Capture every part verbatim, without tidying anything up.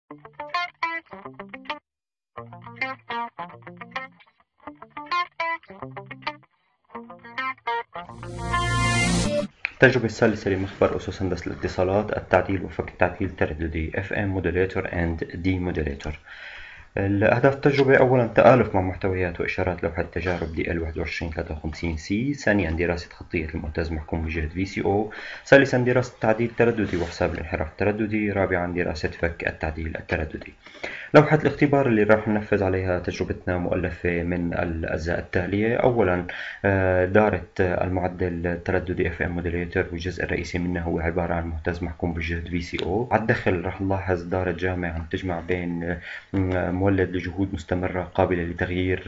التجربة الثالثة لمختبر أسس هندسة الاتصالات: التعديل وفك التعديل الترددي إف إم Modulator and Demodulator. الأهداف التجربة: أولاً تآلف مع محتويات وإشارات لوحة تجارب دي إل واحد وعشرين ثلاثة وخمسين سي. ثانياً دراسة خطية المهتز محكوم بجهد في سي أو. ثالثاً دراسة التعديل الترددي وحساب الانحراف الترددي. رابعاً دراسة فك التعديل الترددي. لوحة الاختبار اللي راح ننفذ عليها تجربتنا مؤلفة من الأجزاء التالية. أولاً دارة المعدل الترددي إف إم Modulator، والجزء الرئيسي منه هو عبارة عن مهتز محكوم بجهد في سي أو. على الدخل راح نلاحظ دارة جامع عم تجمع بين مولد لجهود مستمرة قابلة لتغيير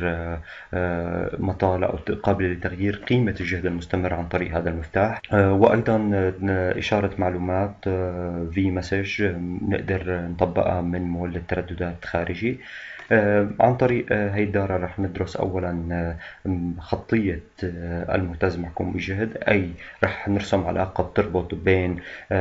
مطالة أو قابلة لتغيير قيمة الجهد المستمر عن طريق هذا المفتاح، وأيضا إشارة معلومات في مسج نقدر نطبقها من مولد ترددات خارجي. عن طريق هي الدارة رح ندرس أولا خطية المهتز محكوم بجهد، أي رح نرسم علاقة بتربط بين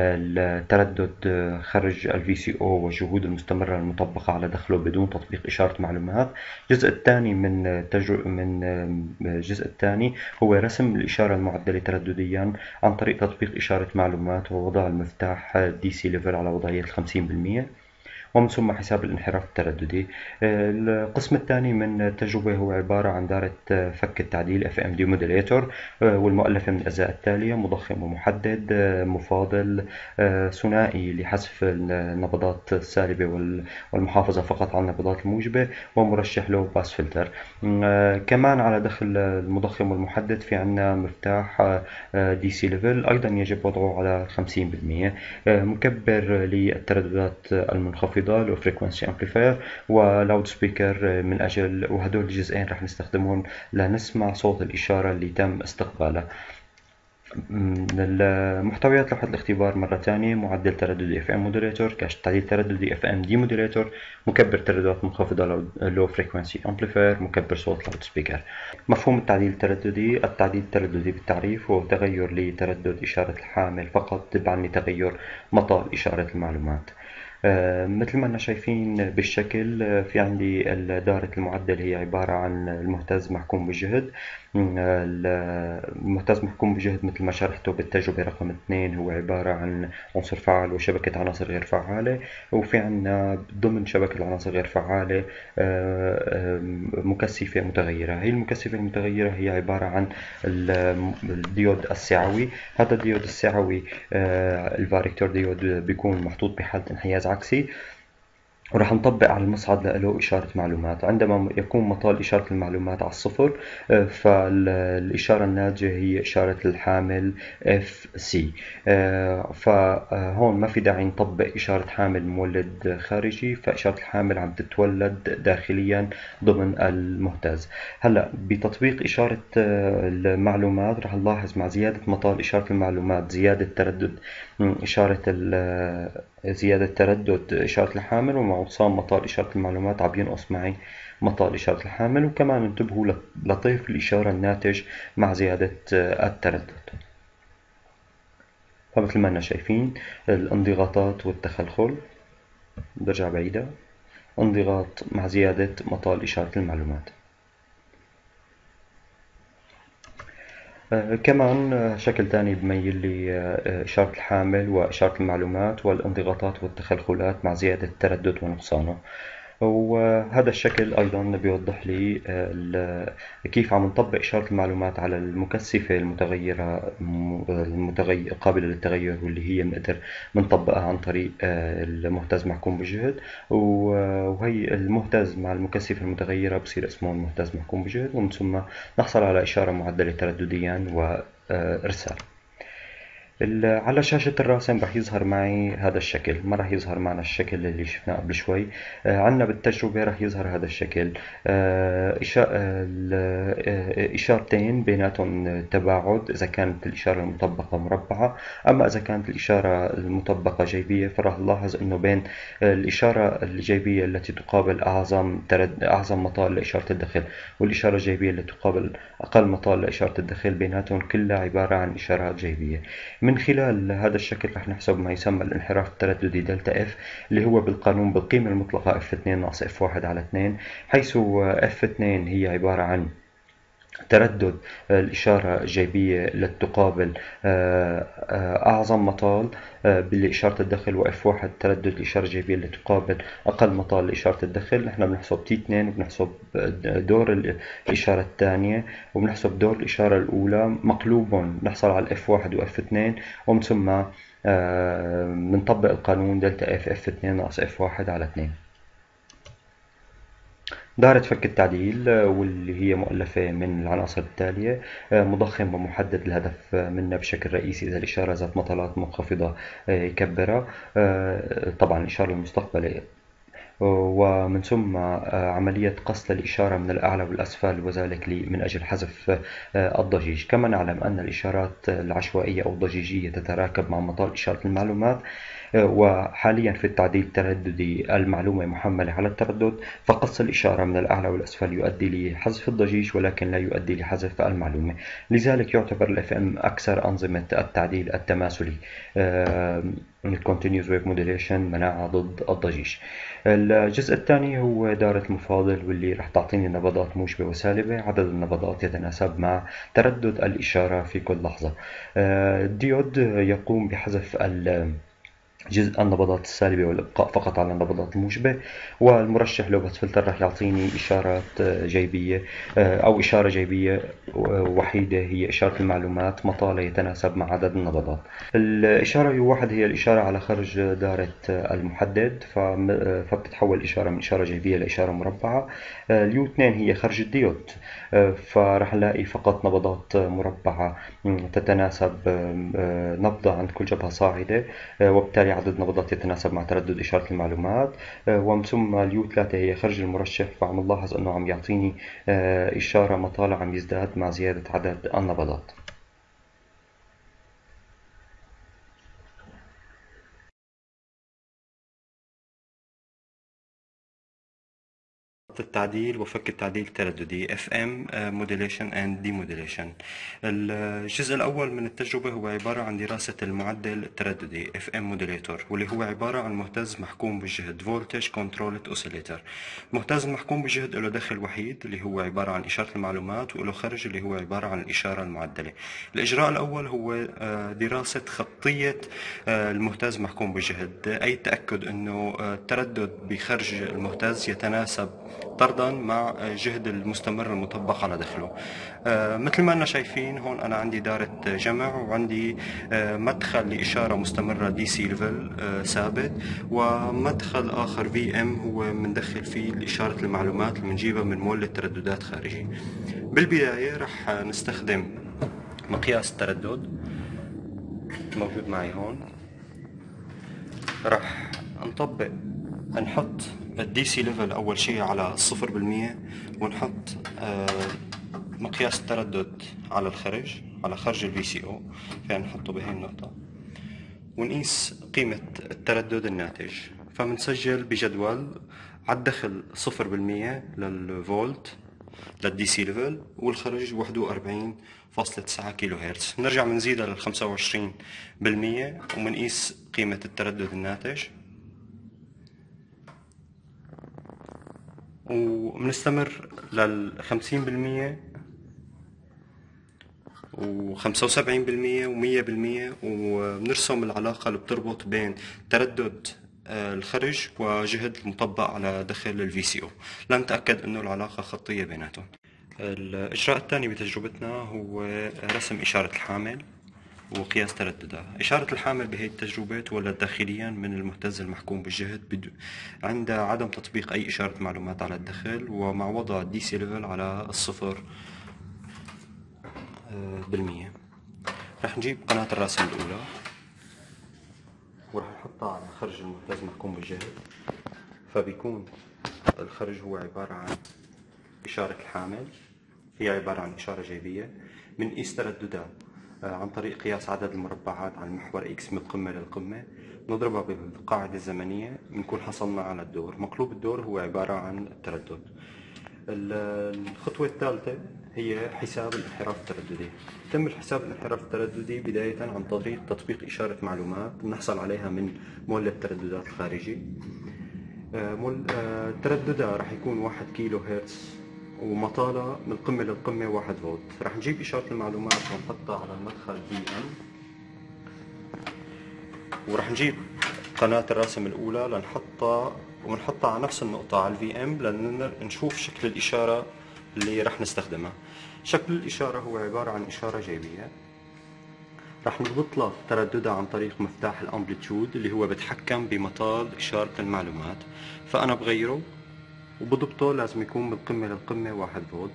التردد خارج ال في سي أو والجهود المستمرة المطبقة على دخله بدون تطبيق إشارة معلومات. الجزء الثاني من تجربة من الجزء الثاني هو رسم الإشارة المعدلة تردديا عن طريق تطبيق إشارة معلومات ووضع المفتاح دي سي ليفل على وضعية خمسين بالمئة، ومن ثم حساب الانحراف الترددي. القسم الثاني من التجربة هو عبارة عن دارة فك التعديل إف إم Demodulator، والمؤلفة من الأجزاء التالية: مضخم ومحدد، مفاضل، ثنائي لحذف النبضات السالبة والمحافظة فقط على النبضات الموجبة، ومرشح لو باس فلتر. كمان على دخل المضخم والمحدد في عنا مفتاح دي سي ليفل، أيضا يجب وضعه على خمسين بالمئة. مكبر للترددات المنخفضة لو فريكونسي امبليفاير، ولاود سبيكر من أجل، وهدول الجزئين رح نستخدمهم لنسمع صوت الإشارة اللي تم استقبالها. محتويات لوحة الاختبار مرة ثانية: معدل ترددي إف إم Modulator، كاش تعديل ترددي إف إم Demodulator، مكبر ترددات منخفضة لو فريكونسي امبليفاير، مكبر صوت لاود سبيكر. مفهوم التعديل الترددي: التعديل الترددي بالتعريف هو تغير لتردد إشارة الحامل فقط تبعا لتغير مطال إشارة المعلومات. آه مثل ما احنا شايفين بالشكل، آه في عندي دارة المعدل هي عبارة عن المهتز محكوم بجهد. المهتز محكوم بجهد مثل ما شرحته بالتجربة رقم اثنين هو عبارة عن عنصر فعال وشبكة عناصر غير فعالة، وفي عنا ضمن شبكة العناصر غير فعالة مكثفة متغيرة. هي المكثفة المتغيرة هي عبارة عن الديود السعوي. هذا الديود السعوي الفاريكتور ديود بيكون محطوط بحالة انحياز عكسي، وراح نطبق على المصعد له إشارة معلومات. عندما يكون مطال إشارة المعلومات على الصفر، فالإشارة الناتجة هي إشارة الحامل إف سي. فهون ما في داعي نطبق إشارة حامل مولد خارجي، فإشارة الحامل عم تتولد داخليا ضمن المهتز. هلأ بتطبيق إشارة المعلومات راح نلاحظ مع زيادة مطال إشارة المعلومات زيادة تردد إشارة زيادة تردد إشارة الحامل، ومع نقصان مطال إشارة المعلومات عم ينقص معي مطال إشارة الحامل. وكمان انتبهوا لطيف الإشارة الناتج مع زيادة التردد. فمثل ما أننا شايفين الانضغاطات والتخلخل، برجع بعيدة، انضغاط مع زيادة مطال إشارة المعلومات. آه كمان آه شكل تاني بميل لي آه إشارة الحامل وإشارة المعلومات والانضغاطات والتخلخلات مع زيادة التردد ونقصانه. وهذا الشكل أيضا بيوضح لي كيف عم نطبق إشارة المعلومات على المكثفة المتغيرة المتغير قابلة للتغير، واللي هي بنقدر بنطبقها عن طريق المهتز محكوم بجهد. وهي المهتز مع المكثفة المتغيرة بصير اسمه المهتز محكوم بجهد، ومن ثم نحصل على إشارة معدلة تردديا وإرسال. على شاشة الراسم رح يظهر معي هذا الشكل، ما رح يظهر معنا الشكل اللي شفناه قبل شوي. آه عنا بالتجربة رح يظهر هذا الشكل، آه إشارتين بيناتهم تباعد إذا كانت الإشارة المطبقة مربعة. أما إذا كانت الإشارة المطبقة جيبية فرح نلاحظ أنه بين الإشارة الجيبية التي تقابل أعظم ترد أعظم مطال لإشارة الدخل والإشارة الجيبية التي تقابل أقل مطال لإشارة الدخل، بيناتهم كلها عبارة عن إشارات جيبية. من من خلال هذا الشكل رح نحسب ما يسمى الانحراف الترددي دلتا اف، اللي هو بالقانون بالقيمة المطلقة اف اثنين ناقص اف واحد على اثنين، حيث اف اثنين هي عبارة عن تردد الإشارة الجيبية التي تقابل أعظم مطال بإشارة الدخل، و اف واحد تردد الإشارة الجيبية التي تقابل أقل مطال لإشارة الدخل. نحن بنحسب تي اثنين وبنحسب دور الإشارة الثانية وبنحسب دور الإشارة الأولى مقلوب، نحصل على اف واحد و اف اثنين، ومن ثم بنطبق القانون دلتا اف اف اثنين ناقص اف واحد على اثنين. دائرة فك التعديل واللي هي مؤلفة من العناصر التالية: مضخم ومحدد الهدف منها بشكل رئيسي إذا الإشارة ذات مطالات منخفضة يكبرها، طبعا الإشارة المستقبلة، ومن ثم عملية قص للإشارة من الأعلى والأسفل، وذلك من أجل حذف الضجيج. كما نعلم أن الإشارات العشوائية أو الضجيجية تتراكب مع مطال إشارة المعلومات، وحاليا في التعديل الترددي المعلومة محملة على التردد، فقص الإشارة من الأعلى والأسفل يؤدي لحذف الضجيج ولكن لا يؤدي لحذف المعلومة. لذلك يعتبر ال إف إم أكثر أنظمة التعديل التماثلي Continuous Wave Modulation مناعة ضد الضجيج. الجزء الثاني هو دائرة المفاضل، واللي رح تعطيني نبضات موجبة وسالبة. عدد النبضات يتناسب مع تردد الإشارة في كل لحظة. الديود يقوم بحذف جزء النبضات السالبة والإبقاء فقط على النبضات الموجبة، والمرشح لوبات فلتر رح يعطيني إشارات جيبية أو إشارة جيبية وحيدة هي إشارة المعلومات مطالة يتناسب مع عدد النبضات. الإشارة يو واحد هي الإشارة على خرج دائرة المحدد، فبتتحول الإشارة من إشارة جيبية لإشارة مربعة. اليو اثنين هي خرج الديود، فرح نلاقي فقط نبضات مربعة تتناسب نبضة عند كل جبهة صاعدة، وبالتالي عدد نبضات يتناسب مع تردد إشارة المعلومات. ومن ثم اليو ثلاثة هي خرج المرشح، فعم نلاحظ أنه عم يعطيني إشارة مطالع عم يزداد مع زيادة عدد النبضات. التعديل وفك التعديل الترددي اف ام Modulation and Demodulation. الجزء الأول من التجربة هو عبارة عن دراسة المعدل الترددي اف ام Modulator، واللي هو عبارة عن مهتز محكوم بالجهد Voltage Controlled Oscillator. مهتز محكوم بالجهد له دخل وحيد اللي هو عبارة عن إشارة المعلومات، وله خرج اللي هو عبارة عن الإشارة المعدلة. الإجراء الأول هو دراسة خطية المهتز محكوم بالجهد، أي تأكد أنه التردد بخرج المهتز يتناسب طردا مع جهد المستمر المطبق على دخله. آه مثل ما أننا شايفين هون أنا عندي دائرة جمع، وعندي آه مدخل لإشارة مستمرة دي سي ليفل آه ثابت، ومدخل آخر في ام هو مندخل فيه إشارة المعلومات اللي بنجيبها من مولد ترددات خارجي. بالبداية رح نستخدم مقياس التردد موجود معي هون. رح نطبق نحط الدي سي ليفل أول شيء على صفر بالمية، ونحط مقياس التردد على الخرج على خرج الفي سي او، فنحطه بهي النقطة، ونقيس قيمة التردد الناتج. فمنسجل بجدول على الدخل صفر بالمية للفولت للدي سي ليفل، والخرج واحد وأربعين فاصلة تسعة كيلو هرتز. نرجع منزيدها لل خمسة وعشرين بالمية ومنقيس قيمة التردد الناتج، وبنستمر لل خمسين بالمية و خمسة وسبعين بالمية و مية بالمية، وبنرسم العلاقة اللي بتربط بين تردد الخرج وجهد المطبق على دخل الفي سي او لنتأكد انه العلاقة خطية بيناتهم. الإجراء الثاني بتجربتنا هو رسم إشارة الحامل وقياس ترددها. إشارة الحامل بهي التجربة تولد داخليا من المهتز المحكوم بالجهد عند عدم تطبيق أي إشارة معلومات على الدخل، ومع وضع الدي سي ليفل على الصفر بالمية. رح نجيب قناة الرسم الأولى ورح نحطها على خرج المهتز محكوم بالجهد، فبيكون الخرج هو عبارة عن إشارة الحامل، هي عبارة عن إشارة جيبية. بنقيس ترددها عن طريق قياس عدد المربعات عن محور إكس من القمة للقمة، نضربها بالقاعدة الزمنية، بنكون حصلنا على الدور. مقلوب الدور هو عبارة عن التردد. الخطوة الثالثة هي حساب الانحراف الترددي. يتم الحساب الانحراف الترددي بداية عن طريق تطبيق إشارة معلومات بنحصل عليها من مولد ترددات الخارجي. ترددها راح يكون واحد كيلو هرتز ومطالة من القمة للقمة واحد فولت. راح نجيب إشارة المعلومات ونحطها على المدخل في ام، وراح نجيب قناة الراسم الأولى لنحطها ونحطها على نفس النقطة على الفي ام لنشوف شكل الإشارة اللي راح نستخدمها. شكل الإشارة هو عبارة عن إشارة جيبية، راح نضبط لها ترددها عن طريق مفتاح الامبليتيود اللي هو بتحكم بمطال إشارة المعلومات. فأنا بغيره وبضبطه، لازم يكون من القمة للقمة واحد فولت.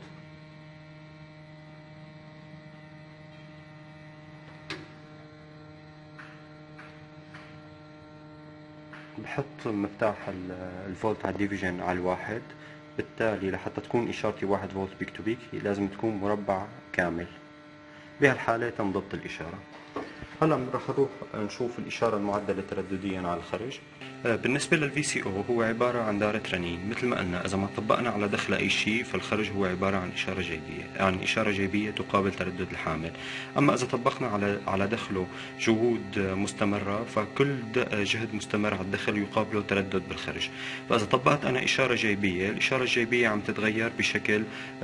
بحط مفتاح الفولت على الديفيجن على الواحد، بالتالي لحتى تكون إشارتي واحد فولت بيك تو بيك لازم تكون مربع كامل. بهالحالة تم ضبط الإشارة. هلا راح نروح نشوف الإشارة المعدلة تردديا على الخرج. بالنسبة للفي سي او هو عبارة عن دائرة رنين، مثل ما قلنا إذا ما طبقنا على دخل أي شيء فالخرج هو عبارة عن إشارة جيبية، يعني إشارة جيبية تقابل تردد الحامل. أما إذا طبقنا على على دخله جهود مستمرة فكل جهد مستمر على الدخل يقابله تردد بالخرج. فإذا طبقت أنا إشارة جيبية، الإشارة الجيبية عم تتغير بشكل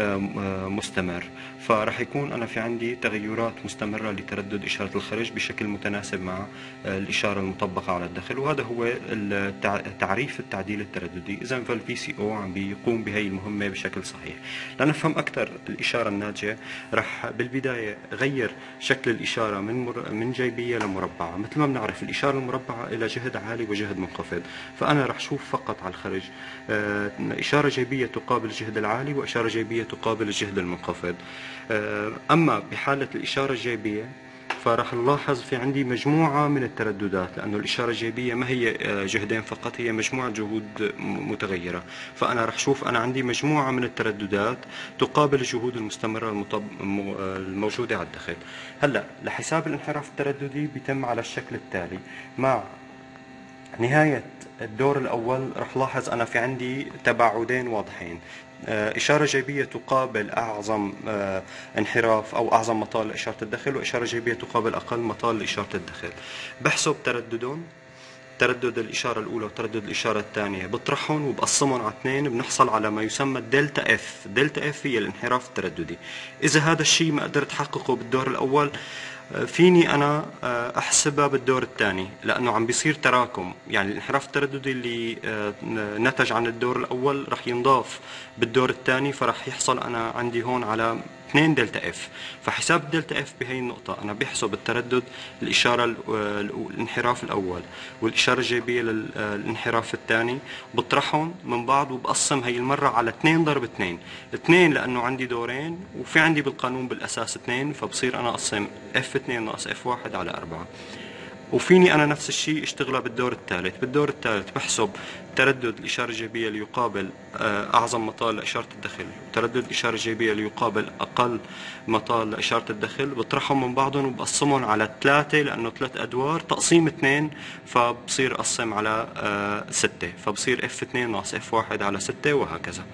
مستمر، فراح يكون أنا في عندي تغيرات مستمرة لتردد إشارة الخرج بشكل متناسب مع الإشارة المطبقة على الدخل، وهذا هو تعريف التعديل الترددي. إذا فالفي سي او عم بيقوم بهي المهمة بشكل صحيح. لنفهم أكثر الإشارة الناتجة، رح بالبداية غير شكل الإشارة من مر... من جيبية لمربعة. مثل ما بنعرف الإشارة المربعة إلى جهد عالي وجهد منخفض، فأنا رح شوف فقط على الخرج إشارة جيبية تقابل الجهد العالي وإشارة جيبية تقابل الجهد المنخفض. أما بحالة الإشارة الجيبية فراح نلاحظ في عندي مجموعة من الترددات، لأنه الإشارة الجيبية ما هي جهدين فقط، هي مجموعة جهود متغيرة. فأنا راح شوف أنا عندي مجموعة من الترددات تقابل الجهود المستمرة المطب... الموجودة على الدخل. هلأ لحساب الانحراف الترددي بيتم على الشكل التالي. مع نهاية الدور الأول راح لاحظ أنا في عندي تباعدين واضحين، إشارة جيبية تقابل أعظم انحراف أو أعظم مطال لإشارة الدخل، وإشارة جيبية تقابل أقل مطال لإشارة الدخل. بحسب ترددهم، تردد الإشارة الأولى وتردد الإشارة الثانية، بطرحهم وبقسمهم على اثنين، بنحصل على ما يسمى الدلتا اف. دلتا اف هي الانحراف الترددي. إذا هذا الشيء ما قدرت أحققه بالدور الأول فيني أنا أحسبها بالدور الثاني، لأنه عم بيصير تراكم، يعني الانحراف الترددي اللي نتج عن الدور الأول رح ينضاف بالدور الثاني، فرح يحصل أنا عندي هون على اثنين دلتا اف. فحساب الدلتا اف بهي النقطة أنا بحسب التردد الإشارة الانحراف الأول والإشارة الجيبية للانحراف الثاني، بطرحهم من بعض وبقسم هي المرة على اثنين ضرب اثنين. اثنين لأنه عندي دورين وفي عندي بالقانون بالأساس اثنين، فبصير أنا أقسم اف اثنين ناقص اف واحد على أربعة. وفيني أنا نفس الشيء اشتغلها بالدور الثالث. بالدور الثالث بحسب تردد الإشارة الجيبية ليقابل أعظم مطال لإشارة الدخل، وتردد الإشارة الجيبية ليقابل أقل مطال لإشارة الدخل، بطرحهم من بعضهم وبقسمهم على ثلاثة، لأنه ثلاث أدوار تقسيم اثنين فبصير أقسم على ستة، فبصير اف اثنين ناقص اف واحد على ستة، وهكذا.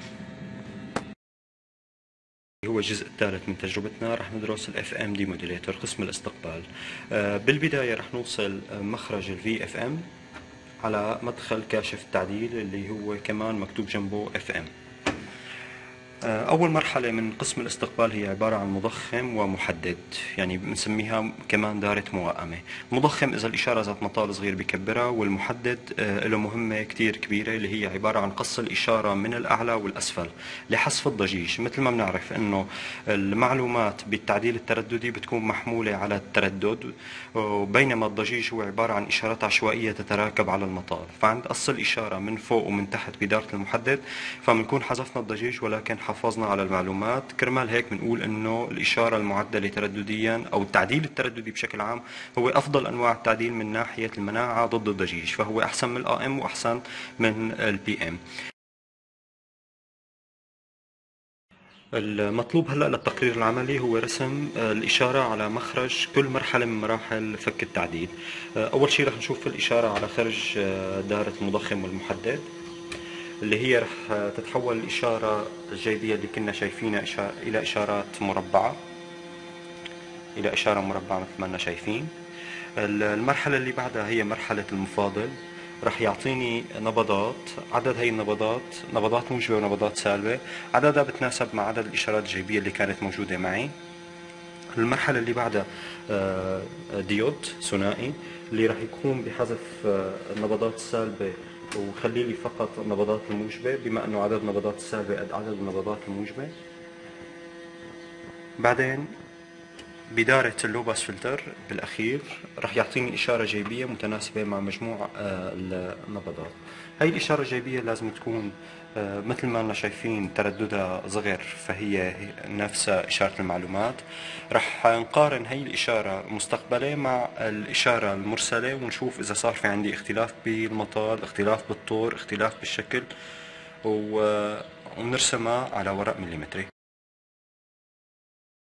هو الجزء الثالث من تجربتنا. رح ندرس الاف ام دي موديليتر قسم الاستقبال. بالبداية رح نوصل مخرج الفي اف ام على مدخل كاشف التعديل اللي هو كمان مكتوب جنبه اف ام. أول مرحلة من قسم الاستقبال هي عبارة عن مضخم ومحدد، يعني بنسميها كمان دائرة موائمة. مضخم إذا الإشارة ذات مطال صغير بكبرها، والمحدد له مهمة كتير كبيرة اللي هي عبارة عن قص الإشارة من الأعلى والأسفل لحذف الضجيج. مثل ما بنعرف إنه المعلومات بالتعديل الترددي بتكون محمولة على التردد، بينما الضجيج هو عبارة عن إشارات عشوائية تتراكب على المطال. فعند قص الإشارة من فوق ومن تحت بدائرة المحدد فبنكون حذفنا الضجيج ولكن حافظنا على المعلومات. كرمال هيك بنقول انه الاشاره المعدله تردديا او التعديل الترددي بشكل عام هو افضل انواع التعديل من ناحيه المناعه ضد الضجيج، فهو احسن من الاي ام واحسن من البي ام. المطلوب هلا للتقرير العملي هو رسم الإشارة على مخرج كل مرحلة من مراحل فك التعديل. أول شيء رح نشوف الإشارة على خرج دائرة المضخم والمحدد. اللي هي رح تتحول الإشارة الجيبية اللي كنا شايفينها إلى إشارات مربعة، إلى إشارة مربعة مثل ما أننا شايفين. المرحلة اللي بعدها هي مرحلة المفاضل، رح يعطيني نبضات. عدد هي النبضات نبضات موجبة ونبضات سالبة، عددها بتناسب مع عدد الإشارات الجيبية اللي كانت موجودة معي. المرحلة اللي بعدها ديود ثنائي اللي رح يقوم بحذف النبضات السالبة وخلي لي فقط النبضات الموجبة، بما أنه عدد النبضات السالبة قد عدد النبضات الموجبة. بعدين بدارة اللو باس فلتر بالأخير رح يعطيني إشارة جيبية متناسبة مع مجموع النبضات. هاي الإشارة الجيبية لازم تكون مثل ما أننا شايفين ترددها صغر، فهي نفسها إشارة المعلومات. رح نقارن هاي الإشارة المستقبلة مع الإشارة المرسلة ونشوف إذا صار في عندي اختلاف بالمطال، اختلاف بالطور، اختلاف بالشكل، ونرسمها على ورق مليمتري.